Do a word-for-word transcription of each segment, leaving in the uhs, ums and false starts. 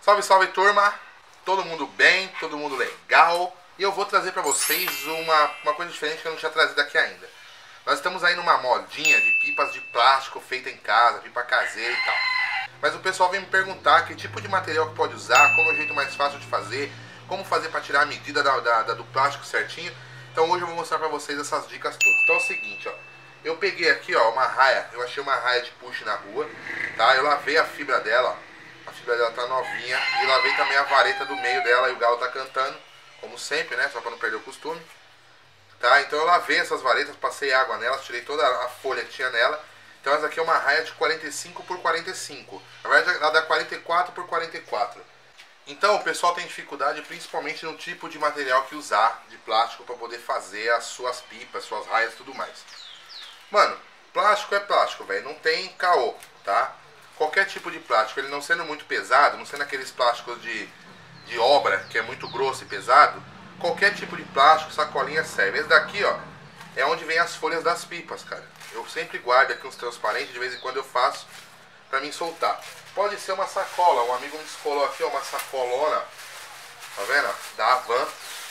Salve, salve turma! Todo mundo bem, todo mundo legal. E eu vou trazer pra vocês uma, uma coisa diferente que eu não tinha trazido aqui ainda. Nós estamos aí numa modinha de pipas de plástico feita em casa, pipa caseira e tal. Mas o pessoal vem me perguntar que tipo de material que pode usar, como é o jeito mais fácil de fazer, como fazer para tirar a medida da, da, da, do plástico certinho. Então hoje eu vou mostrar pra vocês essas dicas todas. Então é o seguinte, ó. Eu peguei aqui, ó, uma raia, eu achei uma raia de push na rua, tá? Eu lavei a fibra dela, ó. A fibra dela tá novinha. E lavei também a vareta do meio dela e o galo tá cantando, como sempre, né? Só pra não perder o costume. Tá? Então eu lavei essas varetas, passei água nelas, tirei toda a folha que tinha nela. Então essa aqui é uma raia de quarenta e cinco por quarenta e cinco. Na verdade ela dá quarenta e quatro por quarenta e quatro. Então o pessoal tem dificuldade principalmente no tipo de material que usar de plástico para poder fazer as suas pipas, suas raias e tudo mais. Mano, plástico é plástico, velho, não tem caô, tá? Qualquer tipo de plástico, ele não sendo muito pesado, não sendo aqueles plásticos de, de obra, que é muito grosso e pesado, qualquer tipo de plástico, sacolinha serve. Esse daqui, ó, é onde vem as folhas das pipas, cara. Eu sempre guardo aqui uns transparentes, de vez em quando eu faço pra mim soltar. Pode ser uma sacola, um amigo me descolou aqui, ó, uma sacolona, tá vendo? Da Avan.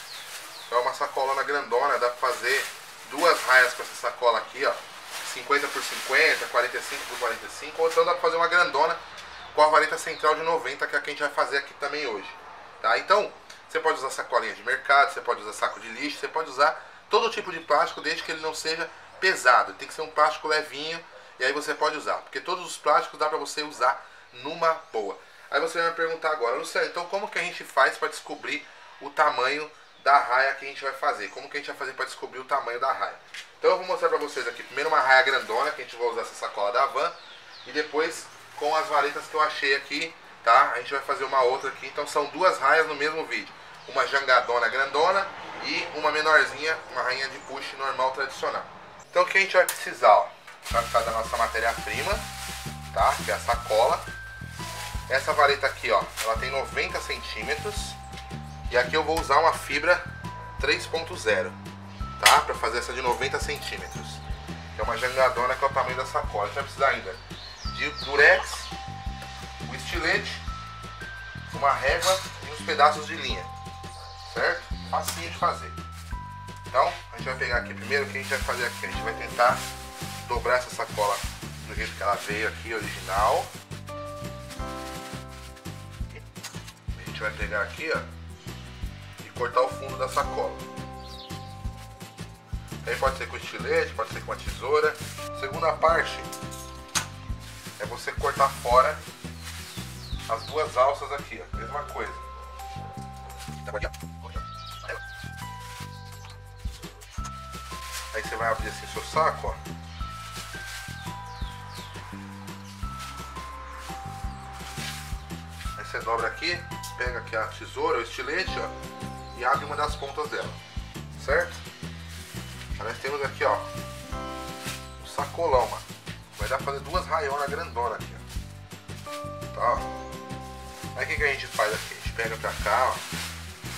É uma sacolona grandona, dá pra fazer duas raias com essa sacola aqui, ó, cinquenta por cinquenta, quarenta e cinco por quarenta e cinco, ou então dá pra fazer uma grandona com a vareta central de noventa, que é a que a gente vai fazer aqui também hoje, tá? Então, você pode usar sacolinha de mercado, você pode usar saco de lixo, você pode usar todo tipo de plástico, desde que ele não seja pesado. Tem que ser um plástico levinho, e aí você pode usar, porque todos os plásticos dá pra você usar numa boa. Aí você vai me perguntar agora, Luciano, então como que a gente faz para descobrir o tamanho da raia que a gente vai fazer? Como que a gente vai fazer para descobrir o tamanho da raia? Então eu vou mostrar pra vocês aqui, primeiro uma raia grandona, que a gente vai usar essa sacola da Avan, e depois com as varetas que eu achei aqui, tá? A gente vai fazer uma outra aqui, então são duas raias no mesmo vídeo. Uma jangadona grandona e uma menorzinha, uma rainha de push normal tradicional. Então o que a gente vai precisar, ó, vai precisar da nossa matéria-prima, tá? Que é a sacola. Essa vareta aqui, ó, ela tem noventa centímetros. E aqui eu vou usar uma fibra três ponto zero, tá? Pra fazer essa de noventa centímetros. Que é uma jangadona, que é o tamanho da sacola. A gente vai precisar ainda de durex, o estilete, uma régua e uns pedaços de linha. Certo? Facinho de fazer. Então, a gente vai pegar aqui primeiro, o que a gente vai fazer aqui? A gente vai tentar dobrar essa sacola do jeito que ela veio aqui, original. A gente vai pegar aqui, ó, e cortar o fundo da sacola. Aí pode ser com estilete, pode ser com uma tesoura. Segunda parte é você cortar fora as duas alças aqui, ó, mesma coisa. Aí você vai abrir assim seu saco, ó. Aí você dobra aqui, pega aqui a tesoura, o estilete, ó, e abre uma das pontas dela, certo? Aí nós temos aqui, ó, um sacolão, mano. Vai dar pra fazer duas raionas grandonas aqui, ó. Tá, ó. Aí o que, que a gente faz aqui? A gente pega pra cá, ó.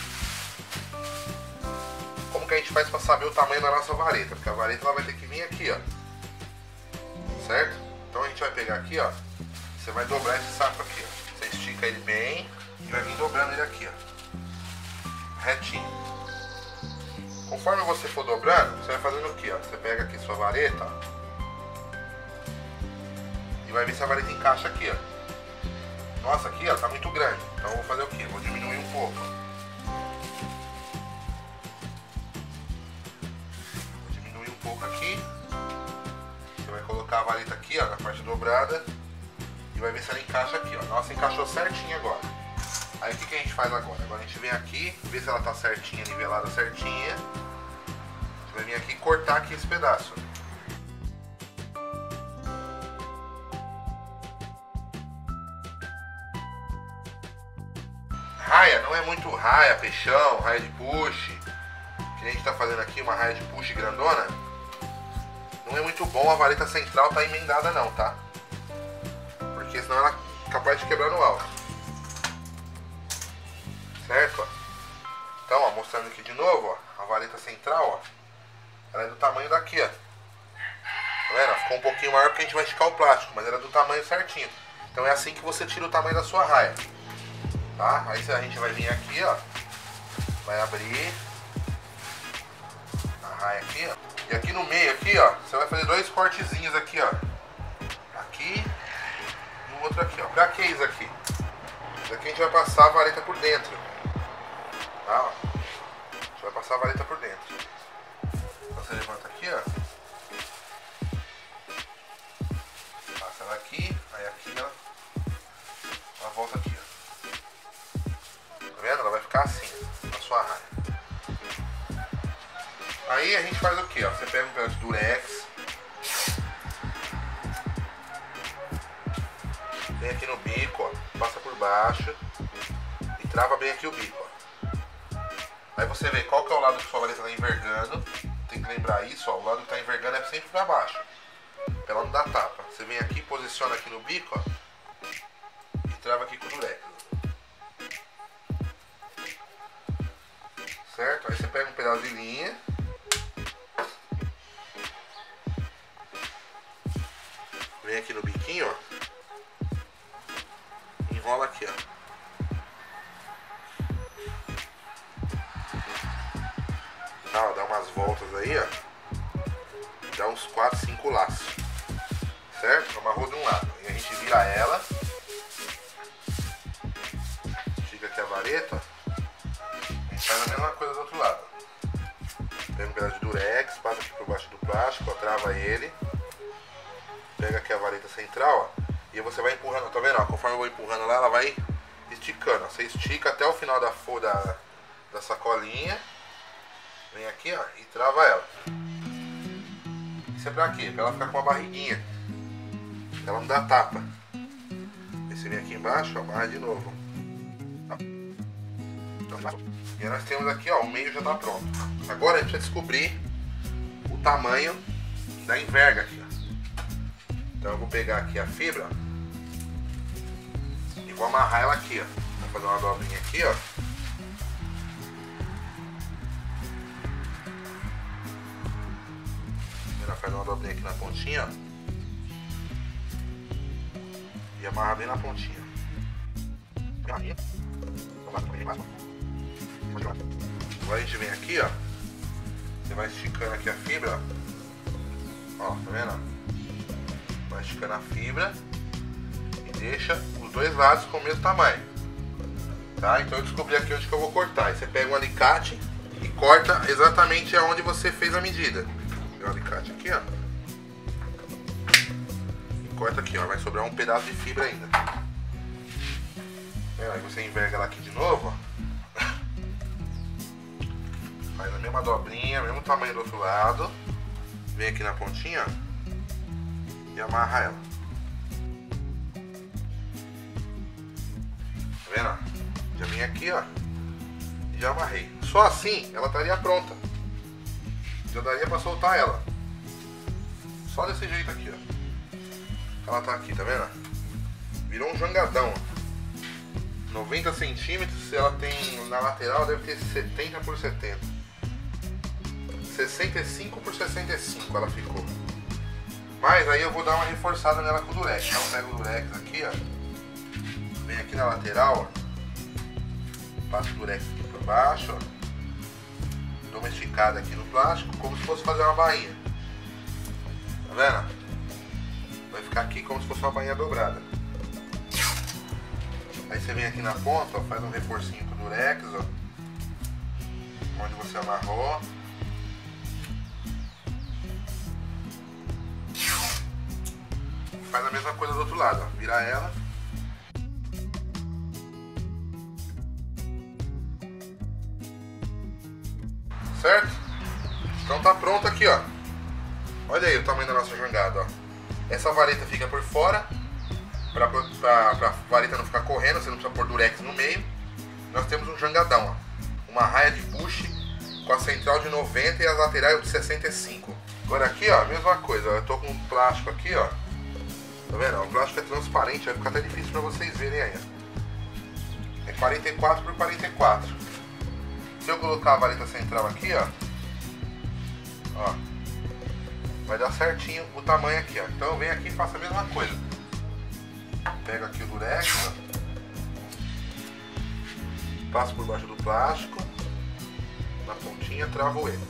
Como que a gente faz para saber o tamanho da nossa vareta? Porque a vareta ela vai ter que vir aqui, ó. Certo? Então a gente vai pegar aqui, ó. Você vai dobrar esse saco aqui, ó. Você estica ele bem e vai vir dobrando ele aqui, ó. Retinho. Conforme você for dobrando, você vai fazendo o que, ó. Você pega aqui sua vareta, ó. E vai ver se a vareta encaixa aqui, ó. Nossa, aqui, ó, tá muito grande. Então eu vou fazer o que? Vou diminuir um pouco. Aqui, você vai colocar a vareta aqui, ó, na parte dobrada e vai ver se ela encaixa aqui, ó. Nossa, encaixou certinho agora. Aí o que, que a gente faz agora? Agora a gente vem aqui, ver se ela tá certinha, nivelada certinha. Você vai vir aqui e cortar aqui esse pedaço. Raia, não é muito raia, peixão, raia de push. Que a gente tá fazendo aqui, uma raia de push grandona. Não é muito bom a vareta central tá emendada não, tá? Porque senão ela é capaz de quebrar no alto. Certo? Ó. Então, ó, mostrando aqui de novo, ó, a vareta central, ó, ela é do tamanho daqui, ó. Tá vendo? Ficou um pouquinho maior porque a gente vai esticar o plástico, mas era do tamanho certinho. Então é assim que você tira o tamanho da sua raia. Tá? Aí a gente vai vir aqui, ó. Vai abrir. A raia aqui, ó. E aqui no meio, aqui, ó, você vai fazer dois cortezinhos aqui, ó. Aqui e o outro aqui, ó. Pra que isso aqui? Isso aqui a gente vai passar a vareta por dentro. Tá, ó. A gente vai passar a vareta por dentro. Então você levanta aqui, ó. Passa ela aqui, aí aqui ela, ela volta aqui, ó. Tá vendo? Ela vai ficar assim, na sua raia. Aí a gente faz o que, ó? Você pega um pedaço de durex, vem aqui no bico, ó, passa por baixo e trava bem aqui o bico, ó. Aí você vê qual que é o lado que sua vareta está envergando. Tem que lembrar isso, ó, o lado que está envergando é sempre para baixo, pra ela não dar tapa. Você vem aqui, posiciona aqui no bico, ó, e trava aqui com o durex. Certo? Aí você pega um pedaço de linha, vem aqui no biquinho, ó, enrola aqui, ó. Tá, ó, dá umas voltas aí, ó. Dá uns quatro, cinco laços. Certo? Amarrou de um lado. E a gente vira ela. Fica aqui a vareta, ó. A gente faz a mesma coisa do outro lado. Pega um pedaço de durex, passa aqui por baixo do plástico, ó, trava ele. Pega aqui a vareta central, ó, e você vai empurrando, tá vendo? Ó, conforme eu vou empurrando lá, ela vai esticando. Ó. Você estica até o final da folha da, da sacolinha. Vem aqui, ó, e trava ela. Isso é pra quê? Pra ela ficar com uma barriguinha. Pra ela não dar tapa. Aí você vem aqui embaixo, ó, amarra de novo. E aí nós temos aqui, ó, o meio já tá pronto. Agora a gente vai descobrir o tamanho da enverga aqui, ó. Então eu vou pegar aqui a fibra, ó, e vou amarrar ela aqui, ó. Vou fazer uma dobrinha aqui, ó. Ela faz uma dobrinha aqui na pontinha, ó. E amarra bem na pontinha. Agora a gente vem aqui, ó. Você vai esticando aqui a fibra, ó. Ó, tá vendo? Vai esticando a fibra e deixa os dois lados com o mesmo tamanho. Tá? Então eu descobri aqui onde que eu vou cortar. Aí você pega um alicate e corta exatamente aonde você fez a medida. Pega o alicate aqui, ó. E corta aqui, ó. Vai sobrar um pedaço de fibra ainda. Aí você enverga ela aqui de novo, ó. Faz a mesma dobrinha, mesmo tamanho do outro lado. Vem aqui na pontinha, ó, e amarra ela. Tá vendo? Ó? Já vim aqui, ó, e já amarrei. Só assim ela estaria pronta. Já daria pra soltar ela. Só desse jeito aqui, ó. Ela tá aqui, tá vendo? Virou um jangadão, ó. noventa centímetros, ela tem na lateral, deve ter setenta por setenta. sessenta e cinco por sessenta e cinco ela ficou. Mas aí eu vou dar uma reforçada nela com o durex. Então eu pego o durex aqui, ó. Vem aqui na lateral, ó. Passo o durex aqui por baixo, ó. Dou uma esticada aqui no plástico, como se fosse fazer uma bainha. Tá vendo? Vai ficar aqui como se fosse uma bainha dobrada. Aí você vem aqui na ponta, ó, faz um reforcinho com o durex, ó, onde você amarrou. Faz a mesma coisa do outro lado, ó, vira ela. Certo? Então tá pronto aqui, ó. Olha aí o tamanho da nossa jangada, ó. Essa vareta fica por fora. Pra, pra, pra vareta não ficar correndo, você não precisa pôr durex no meio. Nós temos um jangadão, ó. Uma raia de push com a central de noventa e as laterais de sessenta e cinco. Agora aqui, ó, a mesma coisa. Eu tô com um plástico aqui, ó. Tá vendo? O plástico é transparente, vai ficar até difícil pra vocês verem aí, ó. É quarenta e quatro por quarenta e quatro. Se eu colocar a vareta central aqui, ó, ó, vai dar certinho o tamanho aqui, ó. Então eu venho aqui e faço a mesma coisa. Pego aqui o durex, ó. passo por baixo do plástico, na pontinha, travo ele.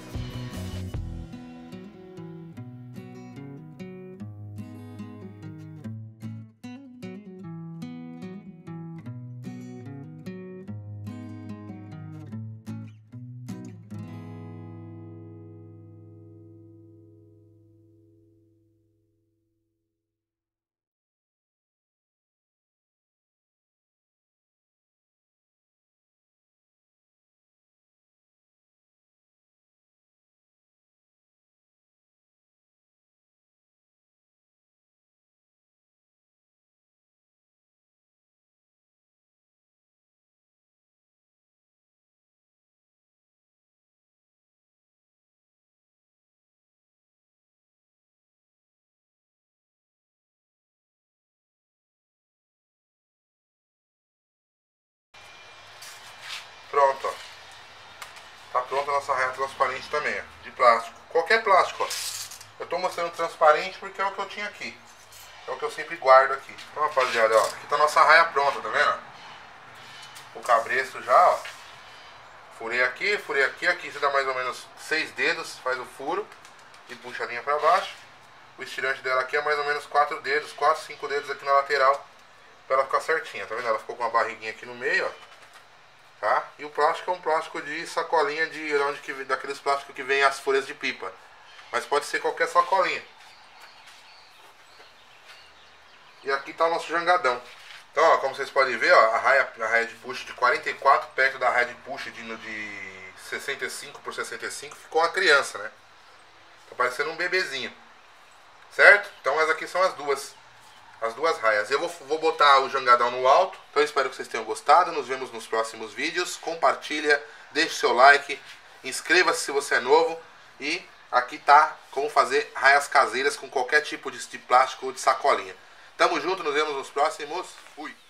Pronto, ó. Tá pronta a nossa raia transparente também, ó, de plástico. Qualquer plástico, ó. Eu tô mostrando transparente porque é o que eu tinha aqui. É o que eu sempre guardo aqui. Então, rapaziada, ó, aqui tá a nossa raia pronta, tá vendo? O cabresto já, ó. Furei aqui, furei aqui, aqui você dá mais ou menos seis dedos, faz o furo e puxa a linha pra baixo. O estirante dela aqui é mais ou menos quatro dedos, quatro, cinco dedos aqui na lateral, pra ela ficar certinha, tá vendo? Ela ficou com uma barriguinha aqui no meio, ó. Tá? E o plástico é um plástico de sacolinha de onde que, daqueles plásticos que vem as folhas de pipa. Mas pode ser qualquer sacolinha. E aqui tá o nosso jangadão. Então, ó, como vocês podem ver, ó, a raia, a raia de push de quarenta e quatro perto da raia de push de, de sessenta e cinco por sessenta e cinco ficou uma criança, né? Tá parecendo um bebezinho. Certo? Então essas aqui são as duas. As duas raias. Eu vou, vou botar o jangadão no alto. Então eu espero que vocês tenham gostado. Nos vemos nos próximos vídeos. Compartilha, deixe seu like, inscreva-se se você é novo. E aqui tá como fazer raias caseiras com qualquer tipo de, de plástico ou de sacolinha. Tamo junto, nos vemos nos próximos. Fui!